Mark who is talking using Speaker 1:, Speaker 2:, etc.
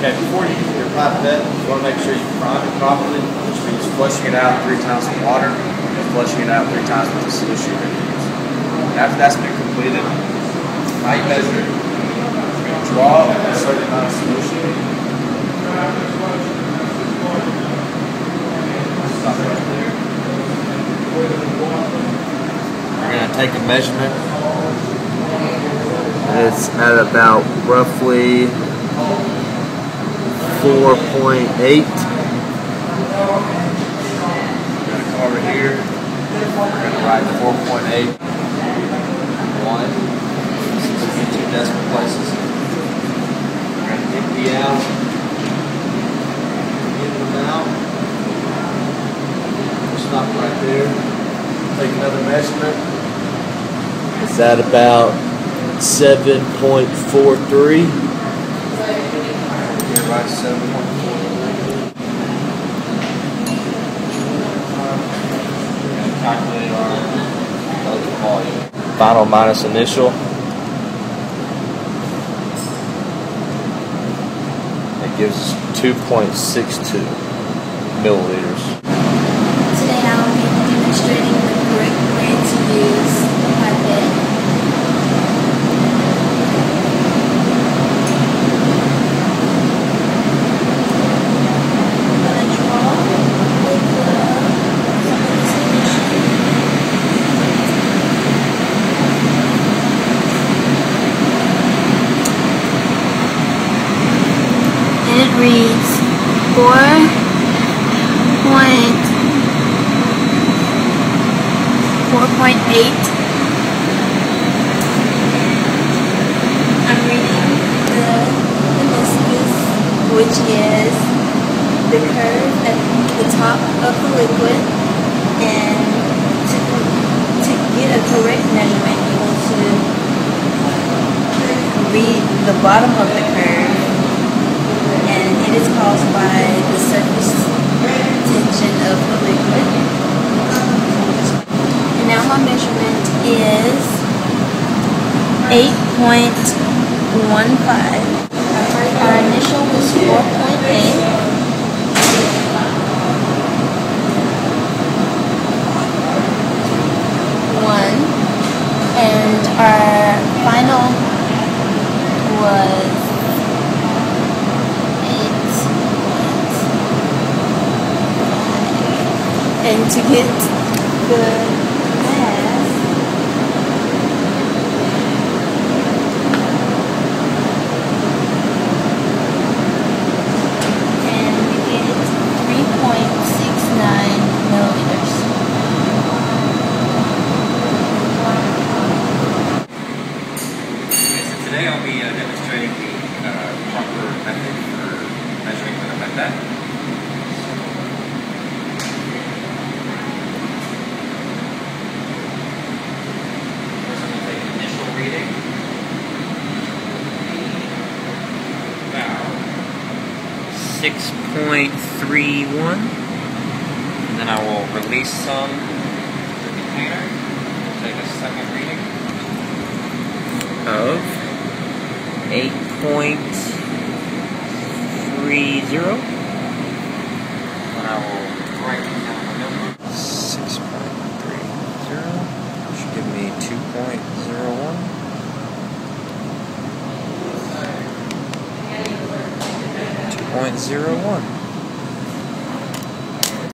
Speaker 1: Okay, before you use your pipette, you want to make sure you prime it properly, which means flushing it out 3 times with water and flushing it out 3 times with the solution you're going to use. And after that's been completed, how you measure it? You're going to draw a certain amount of solution. Stop right there. We're going to take a measurement. It's at about roughly 4.8. We're going to come over here. We're going to write 4.8. 1. This is 2 decimal places. We're going to empty out. Get them out. Stop right there. Take another measurement. It's at about 7.43. Right, 7.4. Calculate our relative volume. Final minus initial. It gives us 2.62 milliliters.
Speaker 2: Today I will be demonstrating the correct way to use the pipette. It reads 4.8. I'm reading the meniscus, which is the curve at the top of the liquid, and to get a correct measurement, you want to read the bottom of the curve. And it is caused by the surface tension of the liquid. And now my measurement is 8.15. Our initial was 4.8. And our final was 8.5. And to get the mass, and we get 3.69 milliliters.
Speaker 1: Today I'll be demonstrating the proper method for measuring something like that. First I'm going to take an initial reading. About 6.31. And then I will release some to the container. Take a second reading of 8.30, and I will write these down on my notebook. 6.30 should give me 2.01. 2.01.